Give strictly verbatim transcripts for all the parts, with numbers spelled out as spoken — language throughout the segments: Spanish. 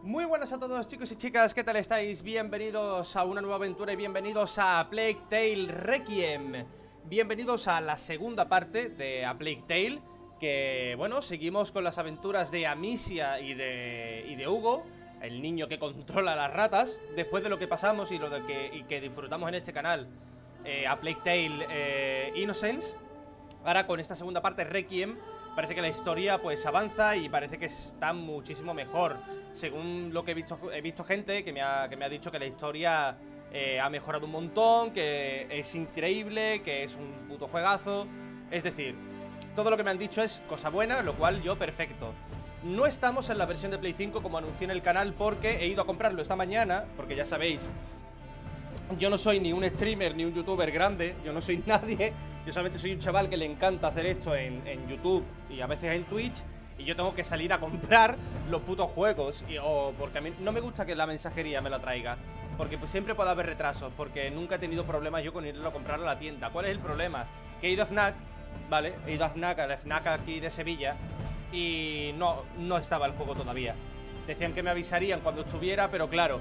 Muy buenas a todos, chicos y chicas, ¿qué tal estáis? Bienvenidos a una nueva aventura y bienvenidos a Plague Tale Requiem. Bienvenidos a la segunda parte de A Plague Tale, que, bueno, seguimos con las aventuras de Amicia y de, y de Hugo, el niño que controla las ratas. Después de lo que pasamos y lo de que, y que disfrutamos en este canal, eh, A Plague Tale eh, Innocence. Ahora con esta segunda parte, Requiem, parece que la historia pues avanza y parece que está muchísimo mejor. Según lo que he visto, he visto gente que me ha, que me ha dicho que la historia eh, ha mejorado un montón, que es increíble, que es un puto juegazo. Es decir, todo lo que me han dicho es cosa buena, lo cual yo perfecto. No estamos en la versión de Play cinco como anuncié en el canal porque he ido a comprarlo esta mañana, porque ya sabéis, yo no soy ni un streamer ni un youtuber grande, yo no soy nadie. Yo solamente soy un chaval que le encanta hacer esto en, en YouTube y a veces en Twitch. Y yo tengo que salir a comprar los putos juegos y, o porque a mí no me gusta que la mensajería me la traiga, porque pues siempre puede haber retrasos, porque nunca he tenido problemas yo con irlo a comprar a la tienda. ¿Cuál es el problema? Que he ido a Fnac, ¿vale? He ido a Fnac, a la Fnac aquí de Sevilla, y no, no estaba el juego todavía. Decían que me avisarían cuando estuviera, pero claro,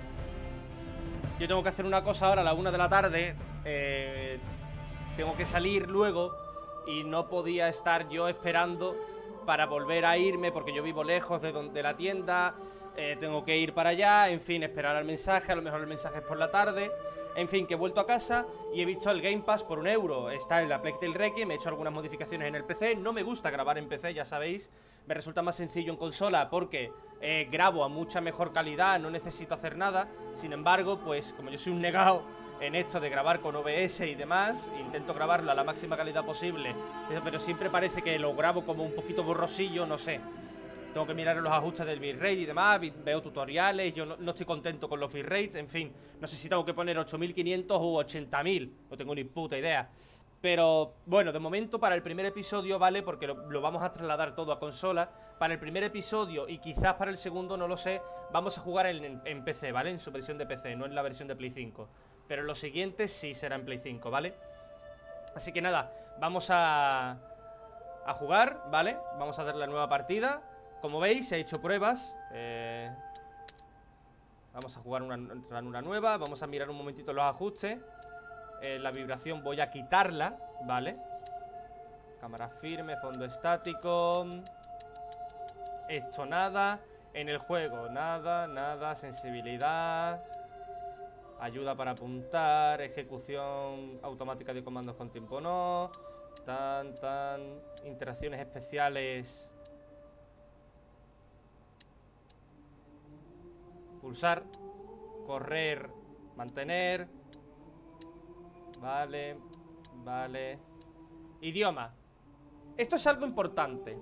yo tengo que hacer una cosa ahora a la una de la tarde, eh, tengo que salir luego y no podía estar yo esperando para volver a irme porque yo vivo lejos de, donde, de la tienda, eh, tengo que ir para allá, en fin, esperar al mensaje, a lo mejor el mensaje es por la tarde. En fin, que he vuelto a casa y he visto el Game Pass por un euro. Está en la Plague Tale Requiem, he hecho algunas modificaciones en el P C. No me gusta grabar en P C, ya sabéis. Me resulta más sencillo en consola porque eh, grabo a mucha mejor calidad, no necesito hacer nada. Sin embargo, pues como yo soy un negado en esto de grabar con O B S y demás, intento grabarlo a la máxima calidad posible, pero siempre parece que lo grabo como un poquito borrosillo, no sé. Tengo que mirar los ajustes del bitrate y demás, veo tutoriales, yo no, no estoy contento con los bitrates, en fin. No sé si tengo que poner ocho mil quinientos u ochenta mil, no tengo ni puta idea. Pero, bueno, de momento para el primer episodio, ¿vale? Porque lo, lo vamos a trasladar todo a consola. Para el primer episodio y quizás para el segundo, no lo sé, vamos a jugar en, en, en P C, ¿vale? En su versión de P C, no en la versión de Play cinco. Pero los siguientes sí será en Play cinco, ¿vale? Así que nada, vamos a, a jugar, ¿vale? Vamos a dar la nueva partida. Como veis, he hecho pruebas. eh, Vamos a jugar una, una nueva. Vamos a mirar un momentito los ajustes. eh, La vibración voy a quitarla, ¿vale? Cámara firme, fondo estático. Esto nada. En el juego, nada, nada. Sensibilidad. Ayuda para apuntar. Ejecución automática de comandos con tiempo no. Tan, tan. Interacciones especiales. Pulsar. Correr. Mantener. Vale. Vale. Idioma. Esto es algo importante.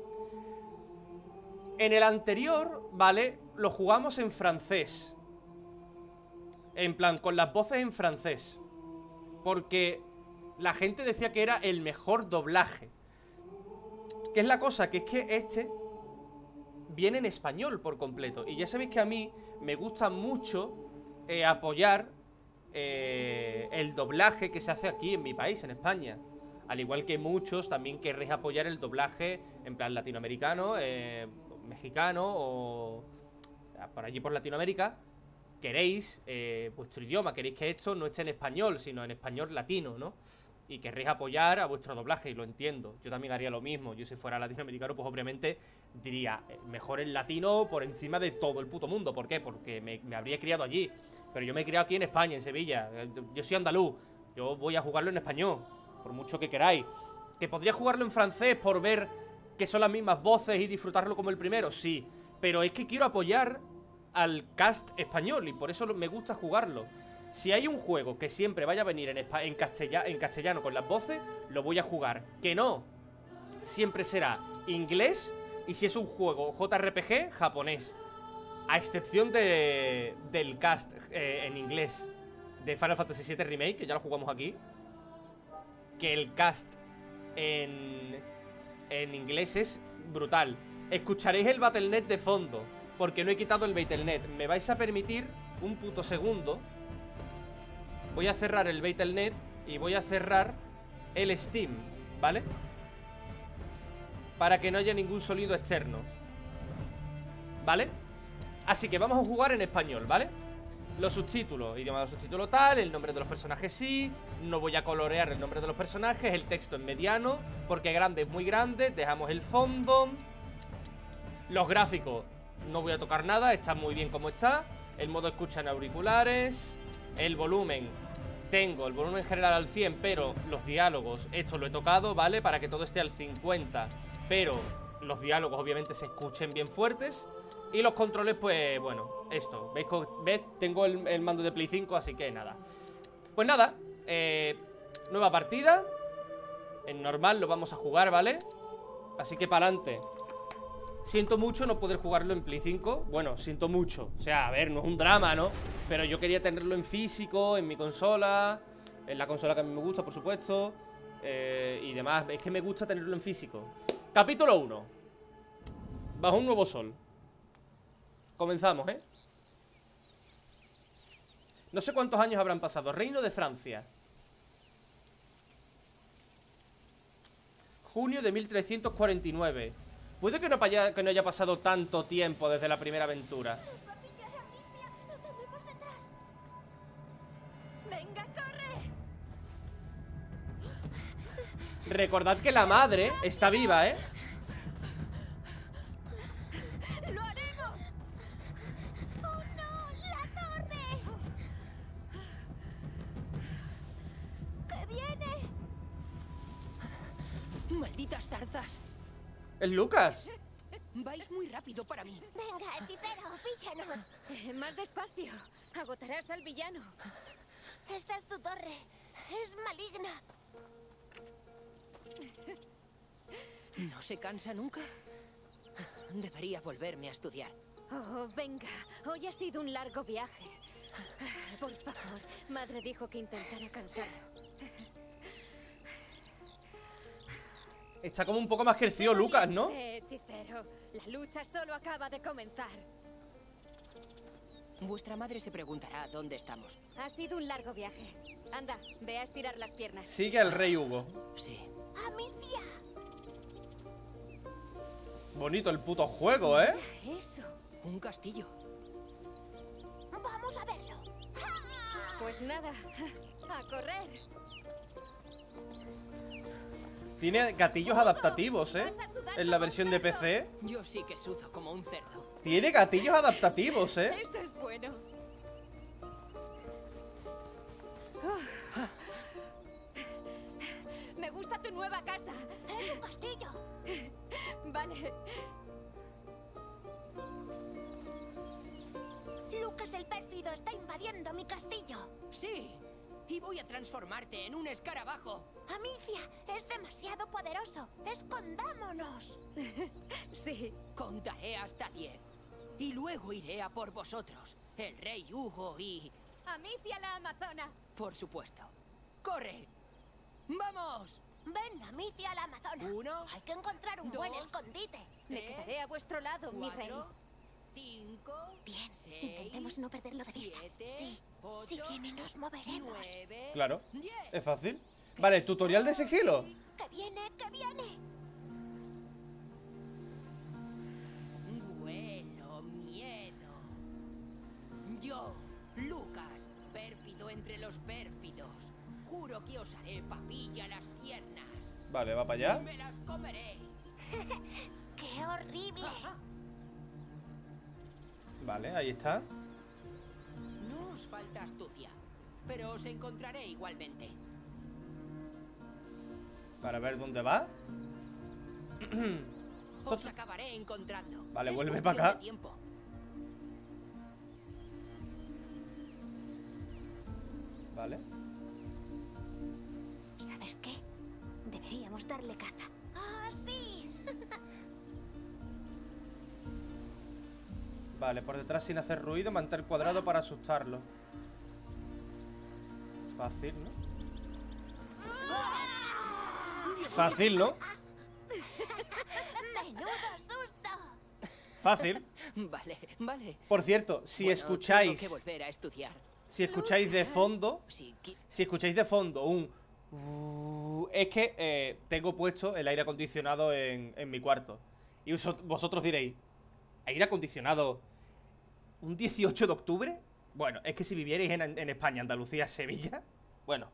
En el anterior, ¿vale? Lo jugamos en francés. En plan, con las voces en francés. Porque la gente decía que era el mejor doblaje. ¿Qué es la cosa? Que es que este viene en español por completo. Y ya sabéis que a mí me gusta mucho eh, apoyar eh, el doblaje que se hace aquí en mi país, en España. Al igual que muchos también querréis apoyar el doblaje en plan latinoamericano, eh, mexicano o por allí por Latinoamérica. Queréis eh, vuestro idioma, queréis que esto no esté en español, sino en español latino, ¿no? Y querréis apoyar a vuestro doblaje, y lo entiendo. Yo también haría lo mismo. Yo si fuera latinoamericano, pues obviamente diría eh, mejor el latino por encima de todo el puto mundo. ¿Por qué? Porque me, me habría criado allí. Pero yo me he criado aquí en España, en Sevilla. Yo soy andaluz. Yo voy a jugarlo en español, por mucho que queráis. ¿Que podría jugarlo en francés por ver que son las mismas voces y disfrutarlo como el primero? Sí. Pero es que quiero apoyar al cast español y por eso me gusta jugarlo. Si hay un juego que siempre vaya a venir en, en, castellano, en castellano con las voces, lo voy a jugar. Que no, siempre será inglés. Y si es un juego J R P G, japonés. A excepción de, del cast eh, en inglés de Final Fantasy siete Remake, que ya lo jugamos aquí. Que el cast en, en inglés es brutal. Escucharéis el Battle punto net de fondo, porque no he quitado el Battle punto net. Me vais a permitir un puto segundo. Voy a cerrar el Battle punto net y voy a cerrar el Steam, ¿vale? Para que no haya ningún sonido externo, ¿vale? Así que vamos a jugar en español, ¿vale? Los subtítulos, idioma de subtítulo tal, el nombre de los personajes sí. No voy a colorear el nombre de los personajes. El texto en mediano, porque grande es muy grande. Dejamos el fondo. Los gráficos, no voy a tocar nada, está muy bien como está. El modo escucha en auriculares. El volumen, tengo el volumen general al cien, pero los diálogos, esto lo he tocado, ¿vale? Para que todo esté al cincuenta, pero los diálogos obviamente se escuchen bien fuertes. Y los controles, pues, bueno, esto, ¿veis? ¿Ves? Tengo el, el mando de Play cinco, así que nada. Pues nada, eh, nueva partida. En normal lo vamos a jugar, ¿vale? Así que para adelante. Siento mucho no poder jugarlo en Play cinco. Bueno, siento mucho. O sea, a ver, no es un drama, ¿no? Pero yo quería tenerlo en físico, en mi consola. En la consola que a mí me gusta, por supuesto. eh, Y demás, es que me gusta tenerlo en físico. Capítulo uno. Bajo un nuevo sol. Comenzamos, ¿eh? No sé cuántos años habrán pasado. Reino de Francia. Junio de mil trescientos cuarenta y nueve. Puede que no, haya, que no haya pasado tanto tiempo desde la primera aventura. ¡Venga, corre! Recordad que la madre está viva, ¿eh? ¡Lo haremos! ¡Oh, no! ¡La torre! ¡Que viene! ¡Malditas zarzas! Es Lucas. Vais muy rápido para mí. ¡Venga, hechicero! ¡Píchanos! Eh, más despacio. Agotarás al villano. Esta es tu torre. Es maligna. ¿No se cansa nunca? Debería volverme a estudiar. Oh, venga. Hoy ha sido un largo viaje. Por favor, madre dijo que intentara cansarlo. Está como un poco más crecido Lucas, ¿no? Valiente, hechicero. La lucha solo acaba de comenzar. Vuestra madre se preguntará dónde estamos. Ha sido un largo viaje. Anda, ve a estirar las piernas. Sigue al rey Hugo. Sí. ¡Amicia! Bonito el puto juego, ¿eh? Ya, eso. Un castillo. ¡Vamos a verlo! Pues nada, a correr. Tiene gatillos adaptativos, ¿eh? En la versión de P C. Yo sí que sudo como un cerdo. Tiene gatillos adaptativos, ¿eh? Eso es bueno. Me gusta tu nueva casa. ¡Es un castillo! Vale. Lucas el pérfido está invadiendo mi castillo. Sí. Y voy a transformarte en un escarabajo. Amicia, es demasiado poderoso. ¡Escondámonos! Sí. Contaré hasta diez. Y luego iré a por vosotros. El rey Hugo y... Amicia la amazona. Por supuesto. ¡Corre! ¡Vamos! Ven, Amicia la amazona. Uno, Hay que encontrar un dos, buen escondite. Me tres, quedaré a vuestro lado, mi rey. cuatro, cinco, Bien, seis, intentemos no perderlo de vista. siete, Sí, ocho, si viene nos moveremos. nueve, Claro. diez. Es fácil. Vale, tutorial de sigilo. ¡Que viene, que viene! Vuelo, miedo. Yo, Lucas, pérfido entre los pérfidos. Juro que os haré papilla las piernas. Vale, va para Y allá. me las comeré. ¡Qué horrible! Vale, ahí está. No os falta astucia, pero os encontraré igualmente. Para ver dónde va. Os acabaré encontrando. Vale, Es vuelve cuestión para acá. de tiempo. Vale. ¿Sabes qué? Deberíamos darle caza. ¡Ah, sí! Vale, por detrás sin hacer ruido, mantener cuadrado para asustarlo. Fácil, ¿no? Fácil, ¿no? ¡Menudo susto! Fácil. Vale, vale. Por cierto, si Bueno, escucháis, tengo que volver a estudiar. si escucháis de fondo, Sí, qui- si escucháis de fondo un... uh, es que eh, tengo puesto el aire acondicionado en, en mi cuarto. Y uso- vosotros diréis, ¿aire acondicionado ¿Un dieciocho de octubre? Bueno, es que si vivierais en, en España, Andalucía, Sevilla. Bueno,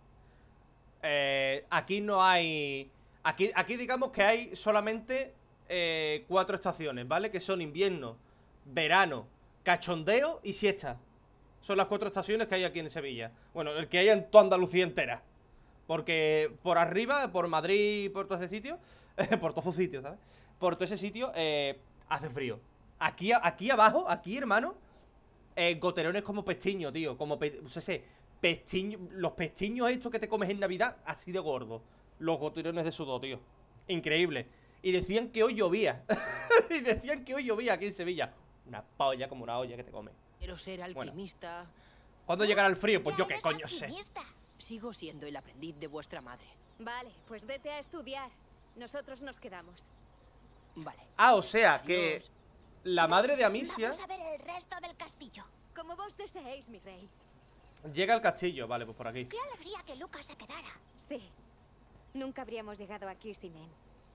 eh, aquí no hay... Aquí, aquí digamos que hay solamente eh, cuatro estaciones, ¿vale? Que son invierno, verano, cachondeo y siesta. Son las cuatro estaciones que hay aquí en Sevilla. Bueno, el que hay en toda Andalucía entera. Porque por arriba, por Madrid, por todo ese sitio, por todo ese sitio, ¿sabes? Por todo ese sitio, eh, hace frío. Aquí, aquí abajo, aquí, hermano, eh, goterones como pestiño, tío. Como, pe, no sé, pestiño, los pestiños estos que te comes en Navidad, así de gordo. Los goterones de sudor, tío. Increíble. Y decían que hoy llovía. Y decían que hoy llovía aquí en Sevilla. Una polla como una olla que te come. Quiero ser alquimista. Bueno. ¿Cuándo llegará el frío? Pues Ya yo qué eres coño sé. alquimista. Sigo siendo el aprendiz de vuestra madre. Vale, pues vete a estudiar. Nosotros nos quedamos. Vale. Ah, o sea, que Adiós. la madre de Amicia Vamos a ver el resto del castillo. Como vos deseéis, mi rey. llega al castillo. Vale, pues por aquí. Qué alegría que Lucas se quedara. Sí. Nunca habríamos llegado aquí sin él.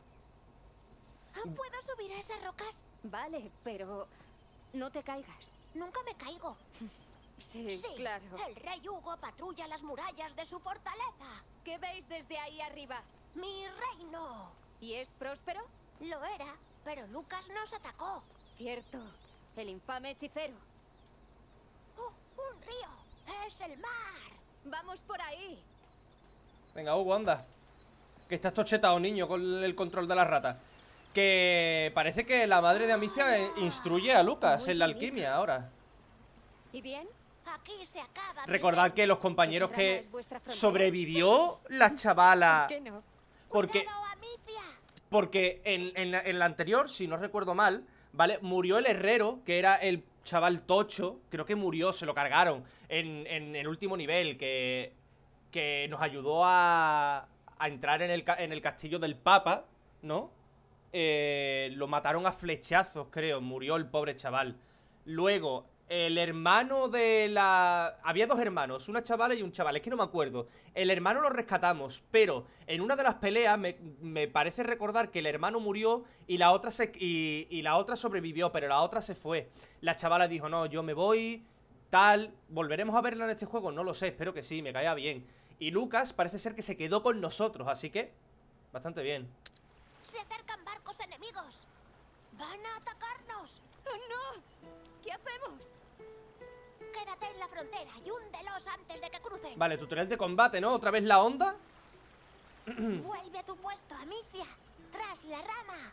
¿Puedo subir a esas rocas? Vale, pero no te caigas. Nunca me caigo. Sí, Sí, claro. el rey Hugo patrulla las murallas de su fortaleza. ¿Qué veis desde ahí arriba? Mi reino. ¿Y es próspero? Lo era, pero Lucas nos atacó. Cierto. El infame hechicero. ¡Oh, un río! ¡Es el mar! Vamos por ahí. Venga, Hugo, anda. Que estás tochetado, niño, con el control de la rata. Que parece que la madre de Amicia eh, instruye a Lucas Muy en la bonito. alquimia ahora. ¿Y bien? Aquí se acaba. mi Recordad reino. que los compañeros Esta rama que es vuestra frontera. sobrevivió la chavala. ¿Qué no? Porque, Cuidado, Amicia. porque en, en la, en la anterior, si no recuerdo mal, ¿vale? Murió el herrero, que era el chaval tocho. Creo que murió, se lo cargaron en, en el último nivel, que, que nos ayudó a, a entrar en el, ca- en el castillo del Papa, ¿no? Eh, lo mataron a flechazos, creo. Murió el pobre chaval. Luego, el hermano de la... Había dos hermanos, una chavala y un chaval, es que no me acuerdo. El hermano lo rescatamos, pero en una de las peleas me, me parece recordar que el hermano murió y la otra se y, y la otra sobrevivió, pero la otra se fue. La chavala dijo, no, yo me voy, tal. ¿Volveremos a verla en este juego? No lo sé, espero que sí, me caía bien. Y Lucas parece ser que se quedó con nosotros, así que bastante bien. Se acercan barcos enemigos. Van a atacarnos. ¡Oh, no! ¿Qué hacemos? Quédate en la frontera y húndelos antes de que crucen. Vale, tutorial de combate, ¿no? ¿Otra vez la onda? Vuelve a tu puesto, Amicia. Tras la rama.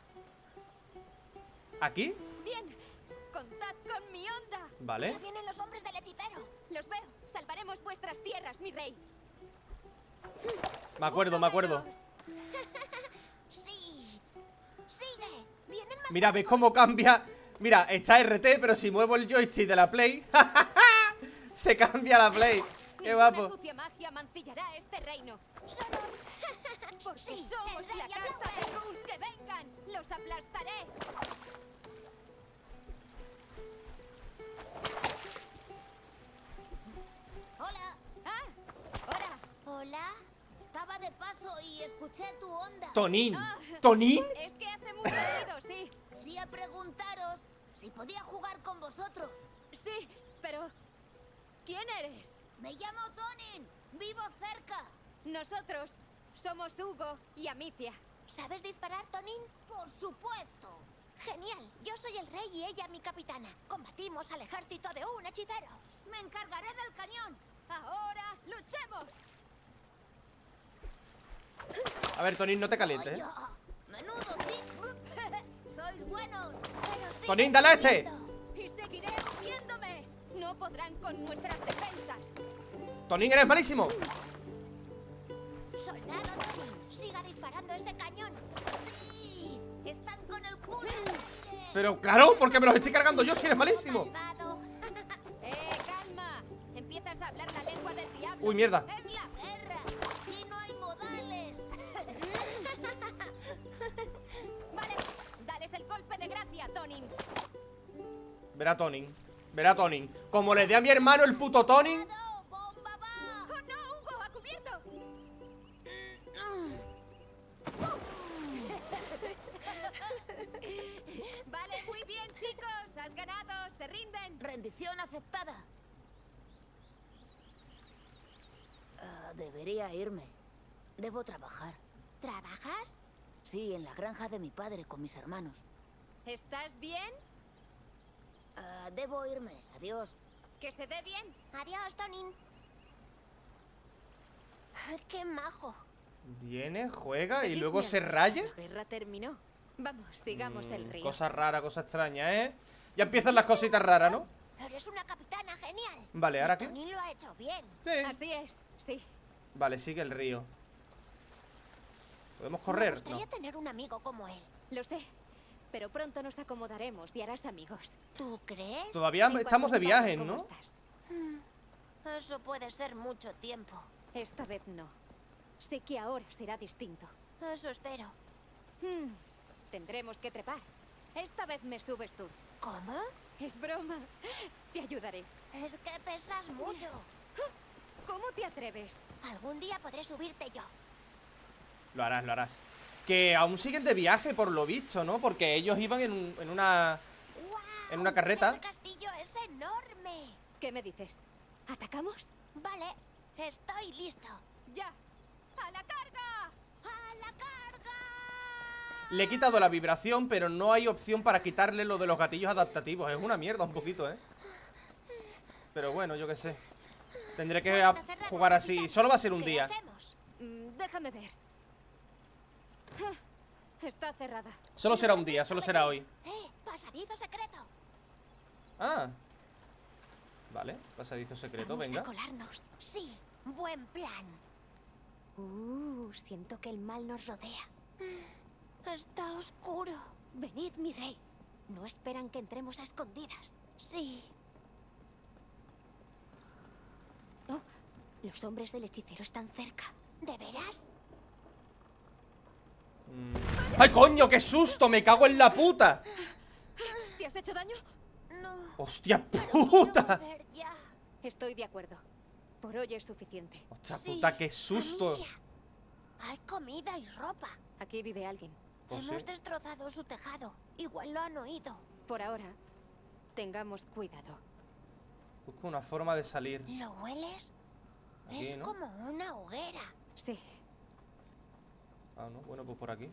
¿Aquí? Bien. Contad con mi onda. Vale. Ya vienen los hombres del hechicero. Los veo. Salvaremos vuestras tierras, mi rey. Me acuerdo, me acuerdo. Sí. Sigue. Vienen más Mira, ¿ves barcos. cómo cambia? Mira, está R T, pero si muevo el joystick de la Play se cambia la Play. Qué Ninguna guapo. sucia magia mancillará este reino. Solo... Porque Sí, somos el la rey casa Ablauer. de Run. ¡Que vengan! ¡Los aplastaré! Hola. ¡Ah! ¡Hola! Hola. Estaba de paso y escuché tu onda. Tonín. Ah. ¿Tonín? Es que hace mucho ruido, sí. Quería preguntaros si podía jugar con vosotros. Sí, pero... ¿Quién eres? Me llamo Tonin. Vivo cerca. Nosotros somos Hugo y Amicia. ¿Sabes disparar, Tonin? Por supuesto. Genial. Yo soy el rey y ella mi capitana. Combatimos al ejército de un hechicero. Me encargaré del cañón. ¡Ahora luchemos! A ver, Tonín, no te calientes, ¿eh? Vaya, menudo, sí. Sois buenos. Pero sí. Tonín, dale a este. ¡Y seguiré moviéndome! No podrán con nuestras defensas. Tonín, eres malísimo. Soldado Tonin, siga disparando ese cañón. Sí. Están con el culo. al aire. Pero claro, porque me los estoy cargando yo si eres malísimo. Malvado. ¡Eh, calma! Empiezas a hablar la lengua del diablo. Uy, mierda. Es la guerra. Aquí no hay modales. Vale, dales el golpe de gracia, Tonin. Verá Tonin. Verá Tonin. Como le dé a mi hermano el puto Tonin. ¡Cuidado, bomba va! ¡Oh, no, Hugo! ¡A cubierto! Vale, muy bien, chicos. Has ganado. Se rinden. Rendición aceptada. Ah, debería irme. Debo trabajar. ¿Trabajas? Sí, en la granja de mi padre con mis hermanos. ¿Estás bien? Ah, debo irme. Adiós. Que se dé bien. Adiós, Tonin. ¡Qué majo! Viene, juega y Seguidme luego al se río. raya. La guerra terminó. Vamos, sigamos el río. Cosa rara, cosa extraña, ¿eh? Ya empiezan las cositas raras, ¿no? Eres una capitana genial. Vale, ¿ahora Y qué? Tonin lo ha hecho bien. Sí. Así es, sí. Vale, sigue el río. ¿Podemos Me correr? gustaría No. tener un amigo como él. Lo sé. Pero pronto nos acomodaremos y harás amigos. ¿Tú crees? Todavía En estamos cuanto de sepamos viaje, cómo ¿no? estás. Eso puede ser mucho tiempo. Esta vez no. Sé que ahora será distinto. Eso espero. Hmm, Tendremos que trepar. Esta vez me subes tú. ¿Cómo? Es broma. Te ayudaré. Es que pesas mucho. ¿Cómo te atreves? Algún día podré subirte yo. Lo harás, lo harás. Que aún siguen de viaje, por lo visto, ¿no? Porque ellos iban en, un- en una... ¡Guau! En una carreta. Ese castillo es enorme. ¿Qué me dices? ¿Atacamos? Vale, estoy listo. ¡Ya! ¡A la carga! ¡A la carga! Le he quitado la vibración, pero no hay opción para quitarle lo de los gatillos adaptativos. Es una mierda un poquito, ¿eh? Pero bueno, yo qué sé. Tendré que Puerta a- cerrada, jugar así. capitán. Solo va a ser un ¿Qué día. hacemos? Mm, déjame ver. Ah, Está cerrada. Solo será un día, solo será hoy. ¡Eh! ¡Pasadizo secreto! Ah. Vale, pasadizo secreto, Vamos venga. a colarnos. Sí, buen plan. Uh, siento que el mal nos rodea. Está oscuro. Venid, mi rey. No esperan que entremos a escondidas. Sí. Oh, los hombres del hechicero están cerca. ¿De veras? Mm. ¡Ay, coño! ¡Qué susto! ¡Me cago en la puta! ¿Te has hecho daño? No. ¡Hostia Quiero puta! volver ya. Estoy de acuerdo. Por hoy es suficiente. ¡Hostia Sí, puta! ¡Qué susto! familia. Hay comida y ropa. Aquí vive alguien. Pues Hemos sí. destrozado su tejado. Igual lo han oído. Por ahora, tengamos cuidado. Busco una forma de salir. ¿Lo hueles? Aquí, Es ¿no? como una hoguera. Sí, Ah, no, bueno, pues por aquí.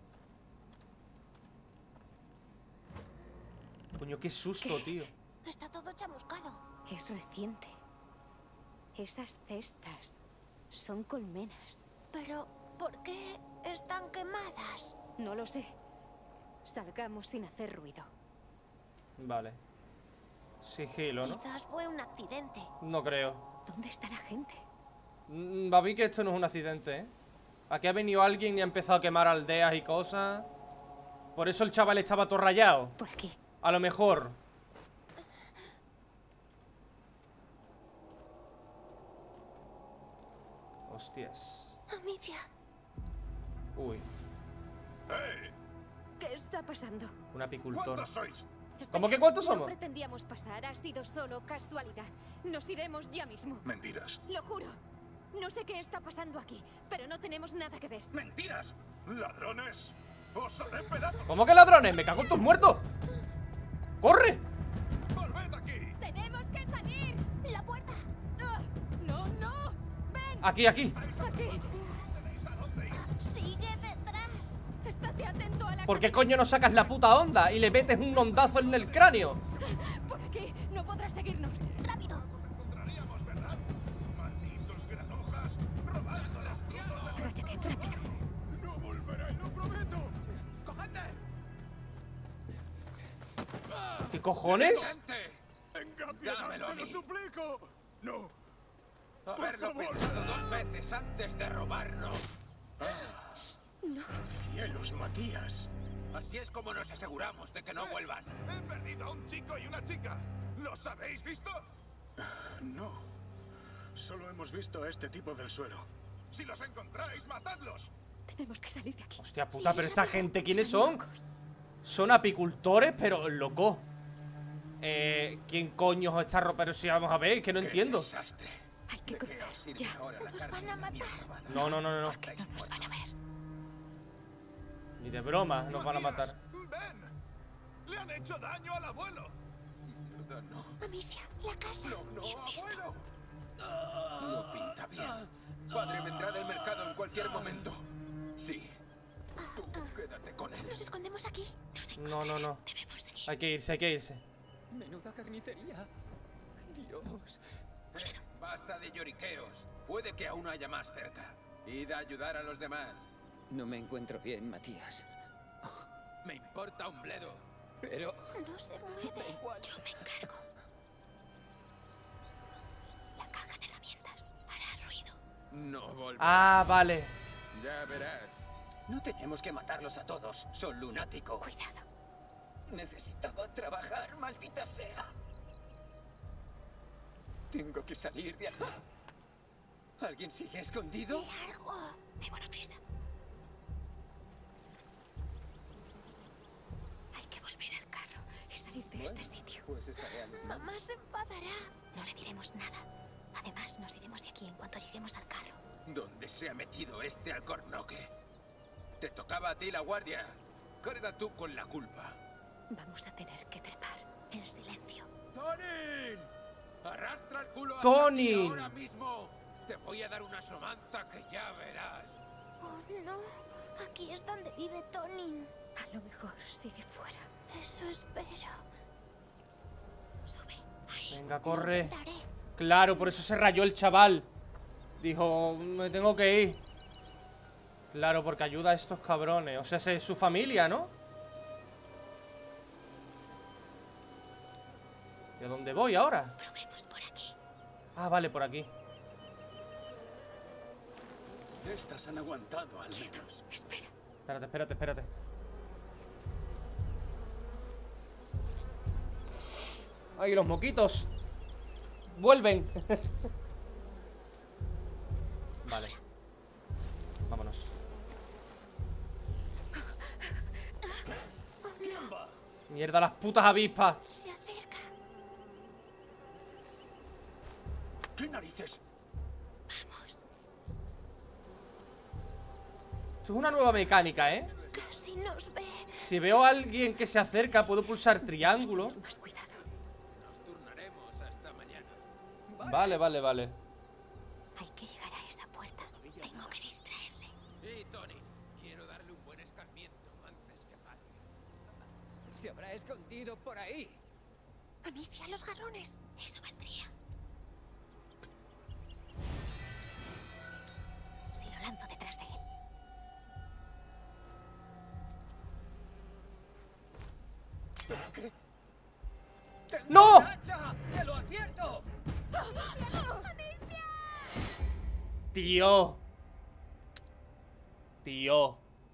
Coño, qué susto, ¿Qué? tío. Está todo chamuscado. es reciente. Esas cestas son colmenas. Pero, ¿por qué están quemadas? No lo sé. Salgamos sin hacer ruido. Vale. Sigilo, ¿no? Quizás fue un accidente. No creo. ¿Dónde está la gente? Mm, Va a ver que esto no es un accidente, ¿eh? Aquí ha venido alguien y ha empezado a quemar aldeas y cosas. Por eso el chaval estaba todo rayado. Por aquí. A lo mejor. Hostias. Amicia, Uy, ¡Hey! ¿Qué está pasando? un apicultor. ¿Cuántos sois? ¿Cómo que cuántos No somos? pretendíamos pasar, ha sido solo casualidad. Nos iremos ya mismo. Mentiras. Lo juro. No sé qué está pasando aquí, pero no tenemos nada que ver. ¡Mentiras! ¡Ladrones! ¡Os haré pedazos! ¿Cómo que ladrones? ¡Me cago en tus muertos! ¡Corre! ¡Volved aquí! ¡Tenemos que salir! la puerta. ¡Ah! ¡No, no! ¡Ven! Aquí, aquí. ¡Aquí! ¿Tenéis a dónde ir? Sigue detrás. ¡Estate atento a la... ¿Por qué coño no sacas la puta onda y le metes un ondazo en el cráneo? ¡Por aquí! ¡No podrás seguirnos! Rápido. Os encontraríamos, ¿verdad? ¡Malditos granujas! ¡Robando las tierras! Agáchate, rápido. ¡No volveré, lo prometo! ¡Cogedle! ¿Qué cojones? ¡Gente! ¡Tenga piedad, Dámelo a se lo mí. suplico! ¡No! Haberlo favor. pensado dos veces antes de robarnos. ¡Cielos, Matías! Así es como nos aseguramos de que no vuelvan. He perdido a un chico y una chica. ¿Los habéis visto? No. Solo hemos visto a este tipo del suelo. Si los encontráis, matadlos. Tenemos que salir de aquí. Hostia puta, Sí, pero esta rápido. gente, ¿quiénes Están son? locos. Son apicultores, pero loco. Eh, ¿quién coño os está ro- Pero si vamos a ver, que no ¡Qué entiendo. desastre! Hay que ¿De qué cruzar. os sirve Ya. ahora la Nos carne van a de mi matar. robada? No, no, no, no, no. Que no nos van a ver. Ni de broma nos van a matar. Ven. ¡Le han hecho daño al abuelo! Mierda, no. Amicia, la casa. No, no, Bien visto. abuelo. No pinta bien. Padre vendrá del mercado en cualquier momento. Sí. Tú quédate con él. Nos escondemos aquí. Nos No, no, no. Debemos seguir. Hay que irse, hay que irse. Menuda carnicería. Dios. Basta de lloriqueos. Puede que aún haya más cerca. Id a ayudar a los demás. No me encuentro bien, Matías. Me importa un bledo. Pero... No se mueve. Yo me encargo. La caja de herramientas hará ruido. No volverás. Ah, vale. Ya verás. no tenemos que matarlos a todos. Son lunáticos. Cuidado. Necesitaba trabajar, maldita sea. Tengo que salir de aquí. ¿Alguien sigue escondido? Largo. Démonos prisa. Hay que volver al carro y salir de este sitio. Pues estaré alucinando. Mamá se enfadará. No le diremos nada. Además, nos iremos de aquí en cuanto lleguemos al carro. ¿Dónde se ha metido este alcornoque? Te tocaba a ti la guardia. Carga tú con la culpa. Vamos a tener que trepar en silencio. ¡Tonin! ¡Arrastra el culo hacia ¡Tonin! aquí ahora mismo! Te voy a dar una somanta que ya verás. Oh, no. Aquí es donde vive Tonin. A lo mejor sigue fuera. Eso espero. Sube. Ahí. Venga, corre. Lo intentaré. Claro, por eso se rayó el chaval. Dijo, me tengo que ir. Claro, porque ayuda a estos cabrones. O sea, es su familia, ¿no? ¿Y a dónde voy ahora? Probemos por aquí. Ah, vale, por aquí. Estas han aguantado al menos. Espera. Espérate, espérate, espérate. ¡Ay, los moquitos! ¡Vuelven! Vale. Vámonos. Mierda, las putas avispas. Se acerca. ¿Qué narices? Vamos. Esto es una nueva mecánica, ¿eh? Casi nos ve. Si veo a alguien que se acerca, puedo pulsar triángulo. Más cuidado. Nos turnaremos hasta mañana. Vale, vale, vale. Hay que llegar a esa puerta. Tengo que distraerle. Y Tony, quiero darle un buen escarmiento antes que pase. Se habrá escondido por ahí. Amicia, los jarrones. Eso valdría. Si lo lanzo detrás de él. ¡No! ¡Hacha! ¡Te lo advierto! Tío. Tío.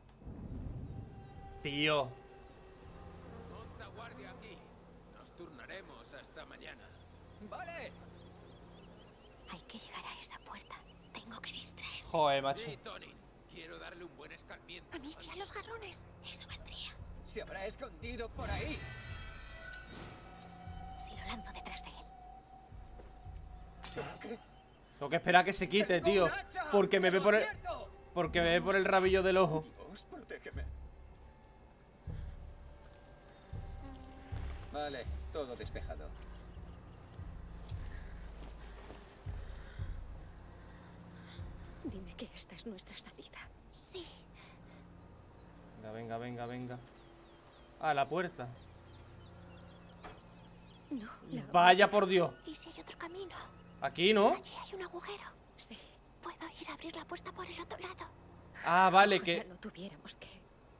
Tío. Monta guardia aquí. Nos turnaremos hasta mañana. ¡Vale! Hay que llegar a esa puerta. Tengo que distraerle. Joder, macho. Y Tony, quiero darle un buen escarmiento. Amicia, los jarrones. Eso valdría. Se habrá escondido por ahí. Si lo lanzo detrás de él. Tengo que esperar a que se quite, tío. Porque me ve por el... Porque me ve por el rabillo del ojo. Dios, protégeme. Vale, todo despejado. Dime que esta es nuestra salida. Sí. Venga, venga, venga, venga. Ah, la puerta. No, la... Vaya por Dios. ¿Y si hay otro camino? Aquí, ¿no? Allí hay un agujero. Sí. Puedo ir a abrir la puerta por el otro lado. Ah, vale, Ojalá que... no tuviéramos que...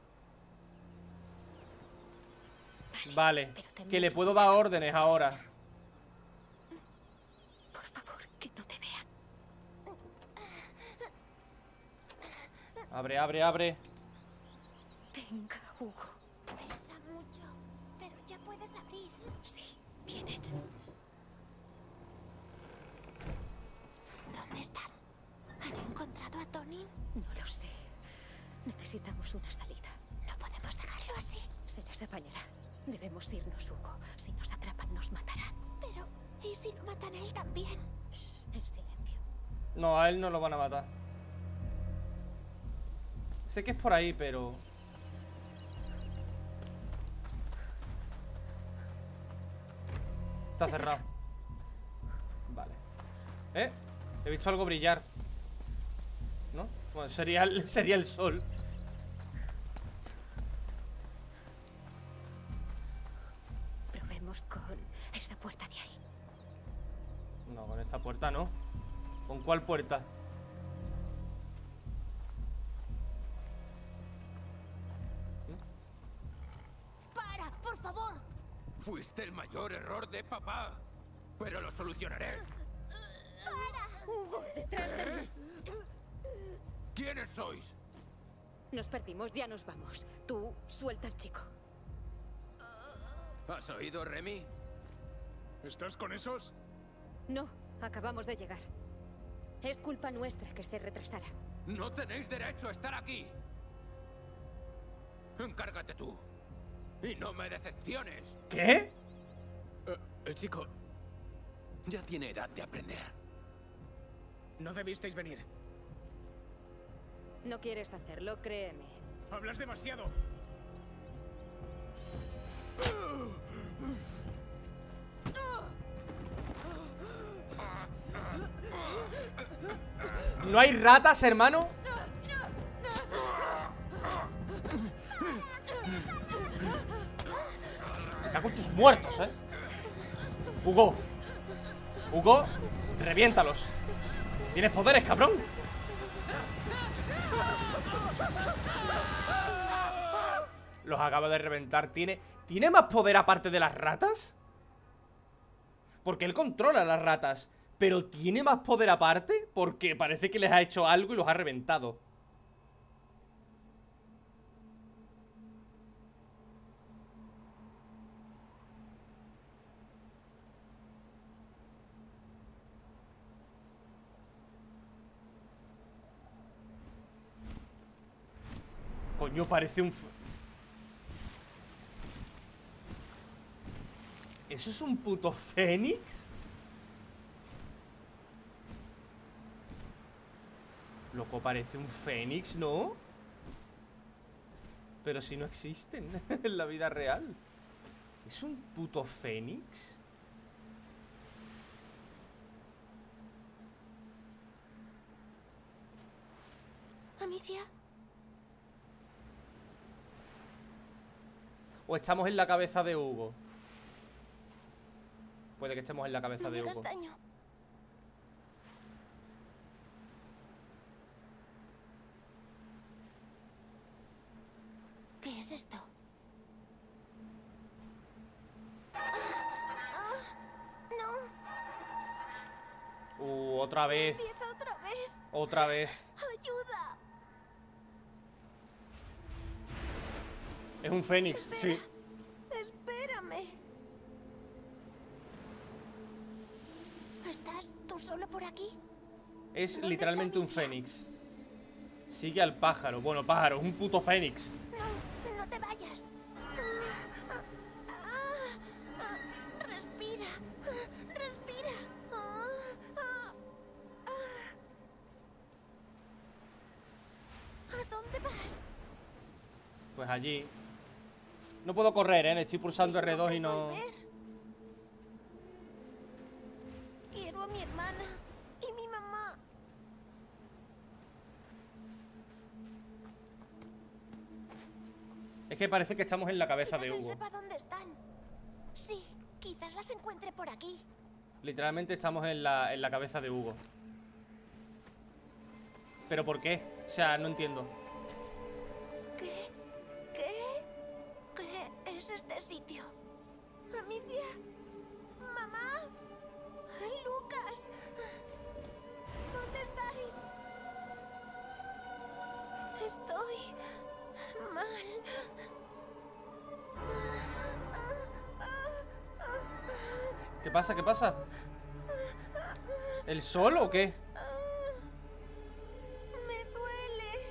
Vale, pero ten que le mucho puedo dar órdenes ahora. Por favor, que no te vean. Abre, abre, abre. Venga, Hugo. Pesa mucho, pero ya puedes abrir. Sí, bien hecho. ¿Dónde están? ¿Han encontrado a Tony? No lo sé. Necesitamos una salida. No podemos dejarlo así. Se las apañará. Debemos irnos, Hugo. Si nos atrapan, nos matarán. Pero, ¿y si lo matan a él también? Shh, en silencio. No, a él no lo van a matar. Sé que es por ahí, pero... Está cerrado. Vale. Eh, he visto algo brillar. ¿No? Bueno, sería el, sería el sol. Probemos con esa puerta de ahí. No, con esta puerta no. ¿Con cuál puerta? ¡Para, por favor! Fuiste el mayor error de papá. Pero lo solucionaré. Hugo, detrás de mí. ¿Quiénes sois? Nos perdimos, ya nos vamos. Tú, suelta al chico. ¿Has oído, Remy? ¿Estás con esos? No, acabamos de llegar. Es culpa nuestra que se retrasara. No tenéis derecho a estar aquí. Encárgate tú. Y no me decepciones. ¿Qué? Eh, el chico, Ya tiene edad de aprender. no debisteis venir. No quieres hacerlo, créeme. Hablas demasiado. ¿No hay ratas, hermano? Me cago en tus muertos, eh. Hugo. Hugo, reviéntalos. Tienes poderes, cabrón. Los acabo de reventar. ¿Tiene, ¿Tiene más poder aparte de las ratas? Porque él controla las ratas. Pero ¿tiene más poder aparte? Porque parece que les ha hecho algo y los ha reventado. Coño, parece un... f- ¿Eso es un puto fénix? Loco, parece un fénix, ¿no? Pero si no existen en la vida real. ¿Es un puto fénix? Amicia, ¿O estamos en la cabeza de Hugo? Puede que estemos en la cabeza no de me hagas Hugo. daño. ¿Qué es esto? Ah, ah, no, Uh, otra vez. empieza otra vez. Otra vez. ¡Ayuda! Es un fénix, sí. Espérame. ¿Estás tú solo por aquí? Es ¿Dónde literalmente está un Amicia? fénix. Sigue al pájaro. Bueno, pájaro, es un puto fénix. No, no te vayas. Ah, ah, ah, ah, respira, ah, respira. Ah, ah, ah. ¿A dónde vas? Pues allí. No puedo correr, ¿eh? Le estoy pulsando Tengo R dos que y no... volver. Quiero a mi hermana y mi mamá. Es que parece que estamos en la cabeza Quizás de él Hugo. sepa dónde están. Sí, quizás las encuentre por aquí. Literalmente estamos en la, en la cabeza de Hugo. ¿Pero por qué? O sea, no entiendo. ¿Qué? ¿Qué? ¿Qué es este sitio? ¿Amicia? ¿Mamá? ¿Lucas? ¿Dónde estáis? Estoy mal. ¿Qué pasa? ¿Qué pasa? ¿El sol o qué? Me duele.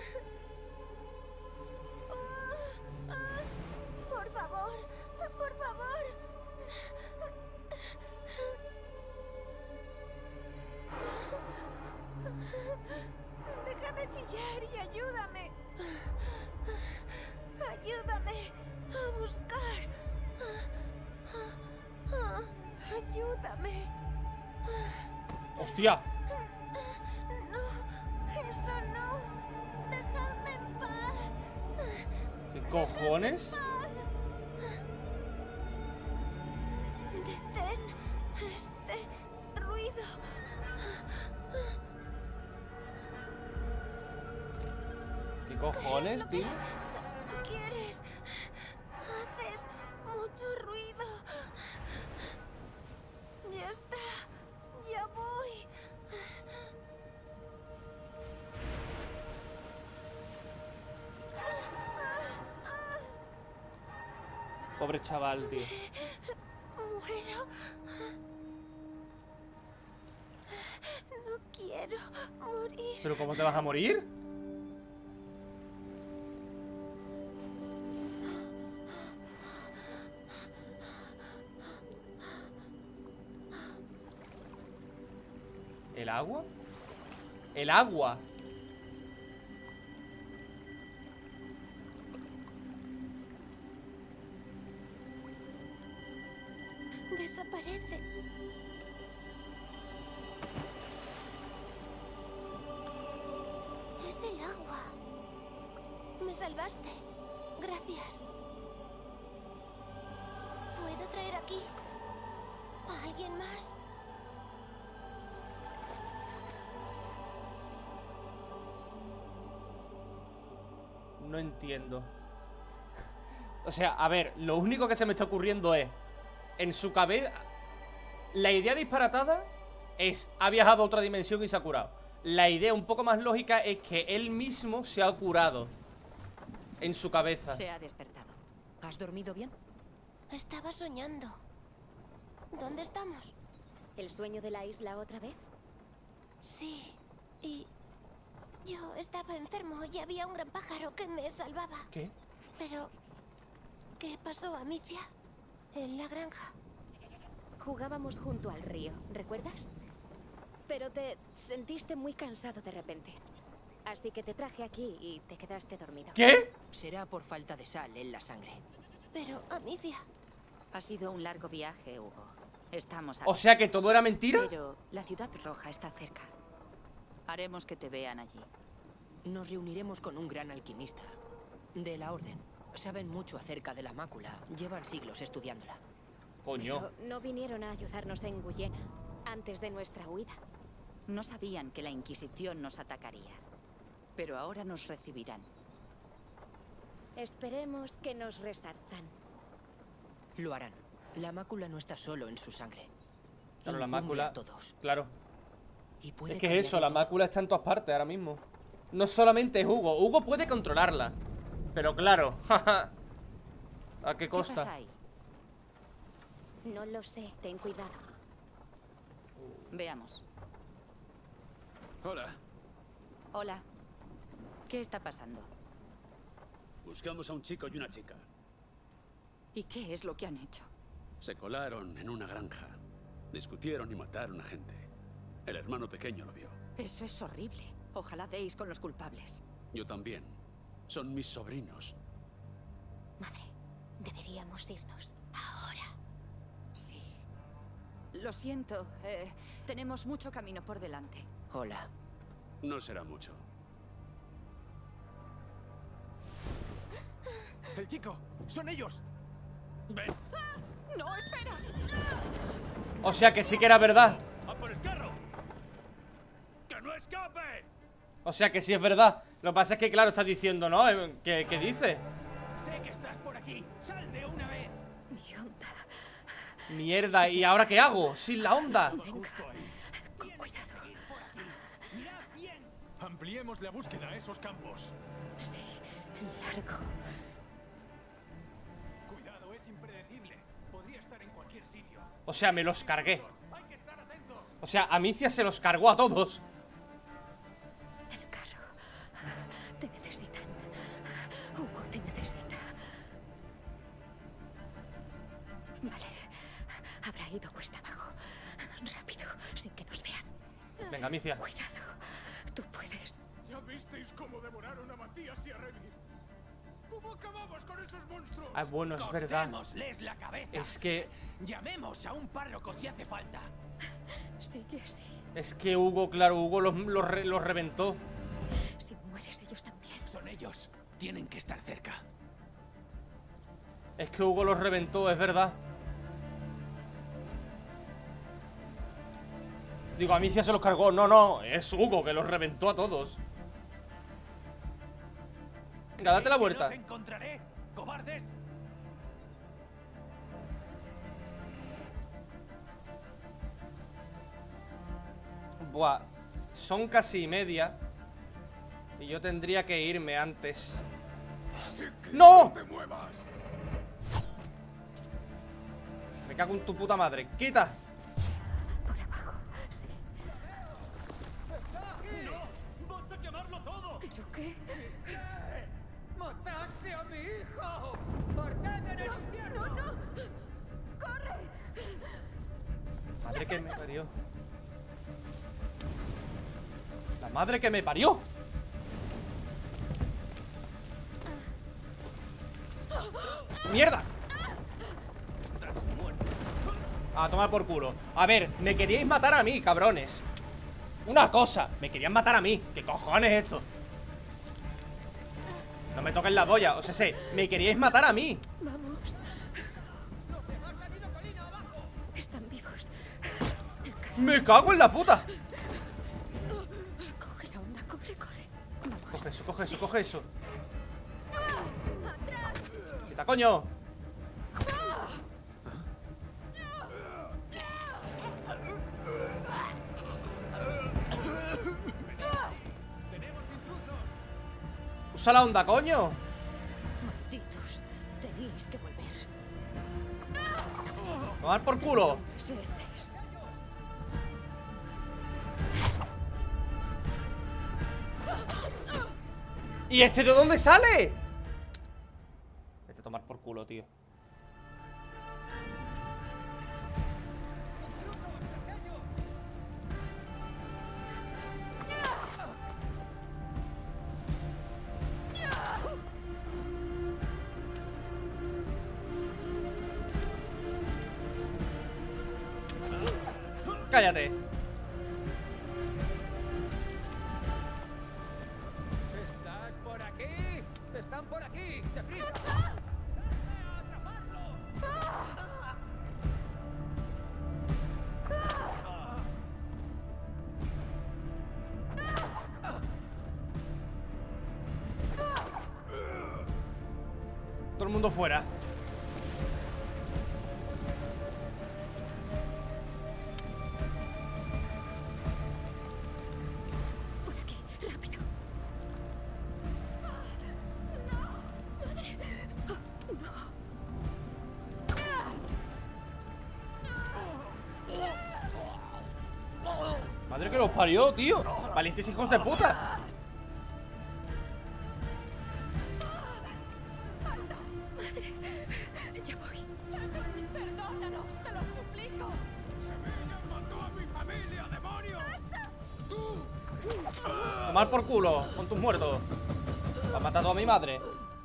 Por favor, por favor. Deja de chillar y ayúdame. Ayúdame a buscar. Ayúdame. ¡Hostia! No, eso no. Dejadme en paz. ¿Qué cojones? Detén este ruido. ¿Qué cojones, tío? ¿Quieres? Haces mucho ruido. Ya está. Ya voy. Pobre chaval, tío. Muero. No quiero morir. ¿Pero cómo te vas a morir? ¿El agua? ¡El agua! Desaparece. Es el agua. Me salvaste. Gracias. ¿Puedo traer aquí a alguien más? No entiendo. O sea, a ver, lo único que se me está ocurriendo es, en su cabeza, la idea disparatada es, ha viajado a otra dimensión y se ha curado. La idea un poco más lógica es que él mismo se ha curado en su cabeza. Se ha despertado. ¿Has dormido bien? Estaba soñando. ¿Dónde estamos? ¿El sueño de la isla otra vez? Sí. Y yo estaba enfermo y había un gran pájaro que me salvaba. ¿Qué? Pero ¿qué pasó, Amicia? En la granja. Jugábamos junto al río, ¿recuerdas? Pero te sentiste muy cansado de repente. Así que te traje aquí y te quedaste dormido. ¿Qué? Será por falta de sal en la sangre. Pero, Amicia, Ha sido un largo viaje, Hugo. Estamos O sea que todo era mentira. Pero la ciudad roja está cerca. Haremos que te vean allí. Nos reuniremos con un gran alquimista de la orden. Saben mucho acerca de la mácula. Llevan siglos estudiándola. Coño. Pero no vinieron a ayudarnos en Guyena antes de nuestra huida. No sabían que la Inquisición nos atacaría. Pero ahora nos recibirán. Esperemos que nos resarzan. Lo harán. La mácula no está solo en su sangre. Claro, la Incumbe mácula. a todos. Claro. Y puede Es que es cambiar eso, la todo. mácula está en todas partes ahora mismo. No solamente es Hugo. Hugo puede controlarla. Pero claro, jaja. ¿A qué ¿Qué costa? pasa ahí? No lo sé, ten cuidado. Veamos. Hola. Hola. ¿Qué está pasando? Buscamos a un chico y una chica. ¿Y qué es lo que han hecho? Se colaron en una granja. Discutieron y mataron a gente. El hermano pequeño lo vio. Eso es horrible. Ojalá deis con los culpables. Yo también. Son mis sobrinos. madre, deberíamos irnos ahora. Sí. Lo siento. eh, tenemos mucho camino por delante. Hola. No será mucho. ¡El chico! ¡Son ellos! ¡Ven! ¡No, espera! O sea que sí que era verdad. ¡A por el carro! ¡Que no escape! O sea que sí es verdad. Lo que pasa es que, claro, estás diciendo, ¿no? ¿Qué, qué dice? ¡Sé que estás por aquí! ¡Sal de una vez! Mi onda. Mierda, ¿y ahora qué hago? Sin la onda. Justo ahí. Con cuidado. ¡Mirad bien! Ampliemos la búsqueda a esos campos. Sí, largo. Cuidado, es impredecible. Podría estar en cualquier sitio. O sea, me los cargué. Hay que estar atentos. O sea, Amicia se los cargó a todos. El carro. Te necesitan. Hugo te necesita. Vale. Habrá ido cuesta abajo. Rápido, sin que nos vean. Venga, Amicia. Cuidado. Tú puedes. ¿Ya visteis cómo devoraron a Matías y a Remy? ¿Cómo acabamos con esos monstruos? Ah, bueno, es verdad. Cortémosles la cabeza. Es que... Llamemos a un párroco si hace falta. Sigue así. Es que Hugo, claro, Hugo los, los, re- los reventó. Si mueres, ellos también. Son ellos. Tienen que estar cerca. Es que Hugo los reventó, es verdad. Digo, Amicia se los cargó. No, no, es Hugo que los reventó a todos. Venga, date la vuelta. ¿Los encontraré, cobardes? Buah, son casi media. Y yo tendría que irme antes. Así que ¡No! no te muevas. Me cago en tu puta madre. ¡Quita! Por abajo. Sí. ¡Vas a quemarlo todo! ¿Pero qué? ¡Mataste a mi hijo! ¡Morted en el infierno! ¡No, no! ¡Corre! Madre que me parió. La madre que me parió. ¡Mierda! A tomar por culo. A ver, me queríais matar a mí, cabrones. Una cosa, me querían matar a mí. ¿Qué cojones es esto? No me toquen la polla, o sea, sé, me queríais matar a mí. Vamos. Están vivos. Me cago en la puta. Coge la onda, corre, corre. Vamos. Coge eso, coge eso, coge eso. ¡Atrás! ¡Quita, coño! ¡Usa la onda, coño! Malditos. Tenéis que volver. ¡Tomar por culo! Heces. ¿Y este de dónde sale? Vete a tomar por culo, tío. Cállate. ¿Estás por aquí? ¡Están por aquí! ¡Deprisa! Todo el mundo fuera. Por aquí, rápido. Madre que los parió, tío. Valientes hijos de puta. Ya voy. Perdónanos, te lo suplico. ¡Ella mató a mi familia, demonio! Tomar por culo, con tus muertos. ¿Has matado a mi madre?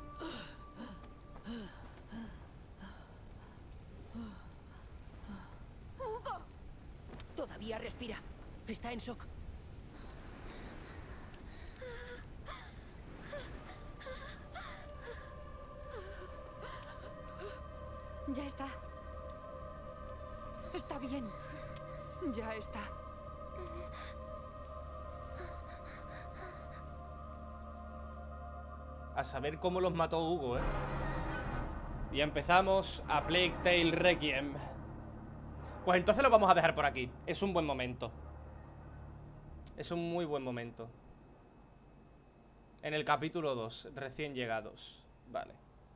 ¡Hugo! Todavía respira. Está en shock. Ya está. Está bien. Ya está. A saber cómo los mató Hugo, eh. Y empezamos a Plague Tale Requiem. Pues entonces lo vamos a dejar por aquí. Es un buen momento. Es un muy buen momento. En el capítulo dos, recién llegados. Vale.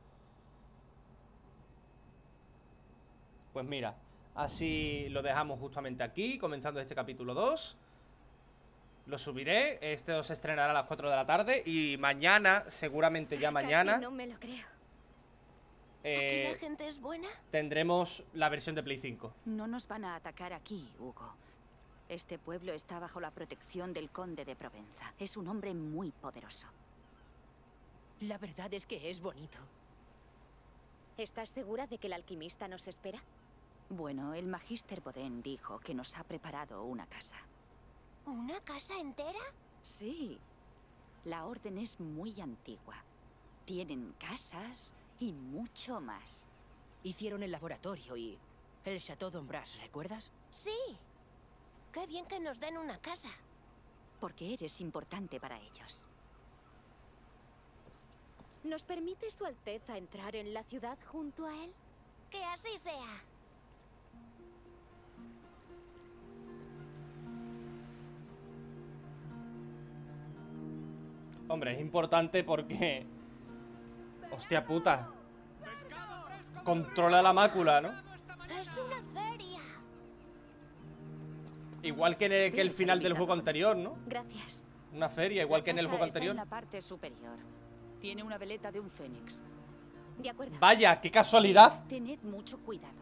Pues mira, así lo dejamos justamente aquí, comenzando este capítulo dos. Lo subiré, este se estrenará a las cuatro de la tarde. Y mañana, seguramente ya mañana, Casi no me lo creo. eh, ¿Aquí la gente es buena? tendremos la versión de Play cinco. No nos van a atacar aquí, Hugo. Este pueblo está bajo la protección del conde de Provenza. Es un hombre muy poderoso. La verdad es que es bonito. ¿Estás segura de que el alquimista nos espera? Bueno, el Magister Boden dijo que nos ha preparado una casa. ¿Una casa entera? Sí. La orden es muy antigua. Tienen casas y mucho más. Hicieron el laboratorio y el Chateau d'Ombrage, ¿recuerdas? Sí. Qué bien que nos den una casa. Porque eres importante para ellos. ¿Nos permite Su Alteza entrar en la ciudad junto a él? Que así sea. Hombre, es importante porque... Hostia puta. Controla la mácula, ¿no? Es una feria. Igual que en el, que el final del juego anterior, ¿no? Gracias. Una feria, igual La que en el casa juego está anterior. en la parte superior. Tiene una veleta de un fénix. De acuerdo. Vaya, qué casualidad. Tened mucho cuidado.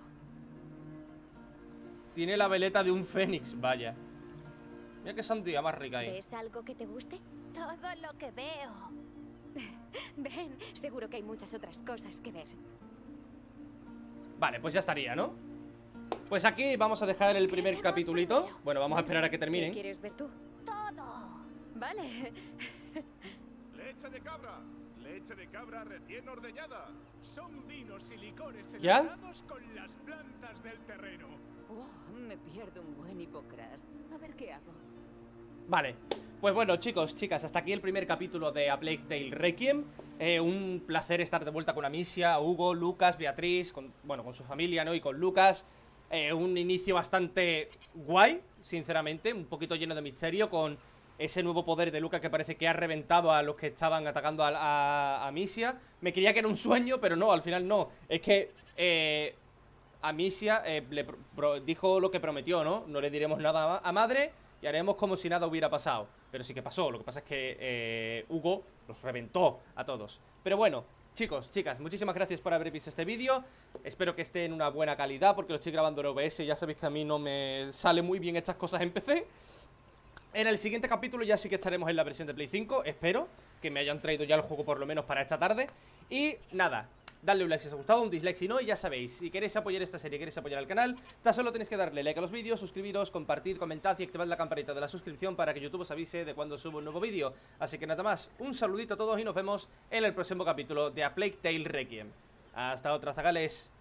Tiene la veleta de un fénix, vaya. Mira qué sandía más rica ahí. ¿Ves algo que te guste? Todo lo que veo. Ven, seguro que hay muchas otras cosas que ver. Vale, pues ya estaría, ¿no? Pues aquí vamos a dejar el primer Queremos capitulito. primero. Bueno, vamos a esperar a que ¿Qué terminen. quieres ver tú? Todo. Vale. Leche de cabra. Leche de cabra recién ordeñada. Son vinos y licores ¿Ya? elaborados con las plantas del terreno. Oh, me pierdo un buen hipocras. A ver qué hago. Vale, pues bueno, chicos, chicas, hasta aquí el primer capítulo de A Plague Tale Requiem. eh, Un placer estar de vuelta con Amicia, Hugo, Lucas, Beatriz, con, bueno, con su familia, ¿no? Y con Lucas. eh, Un inicio bastante guay, sinceramente, un poquito lleno de misterio, con ese nuevo poder de Lucas que parece que ha reventado a los que estaban atacando a, a, a Amicia. Me creía que era un sueño, pero no, al final no. Es que eh, Amicia eh, le pro, pro, dijo lo que prometió, ¿no? No le diremos nada a, a madre y haremos como si nada hubiera pasado. Pero sí que pasó, lo que pasa es que eh, Hugo los reventó a todos. Pero bueno, chicos, chicas, muchísimas gracias por haber visto este vídeo. Espero que esté en una buena calidad porque lo estoy grabando en O B S. Ya sabéis que a mí no me sale muy bien estas cosas en P C. En el siguiente capítulo ya sí que estaremos en la versión de Play cinco. Espero que me hayan traído ya el juego por lo menos para esta tarde. Y nada, dadle un like si os ha gustado, un dislike si no. Y ya sabéis, si queréis apoyar esta serie, queréis apoyar al canal, tan solo tenéis que darle like a los vídeos, suscribiros, compartir, comentar y activar la campanita de la suscripción para que YouTube os avise de cuando subo un nuevo vídeo. Así que nada más, un saludito a todos y nos vemos en el próximo capítulo de A Plague Tale Requiem. Hasta otra, zagales.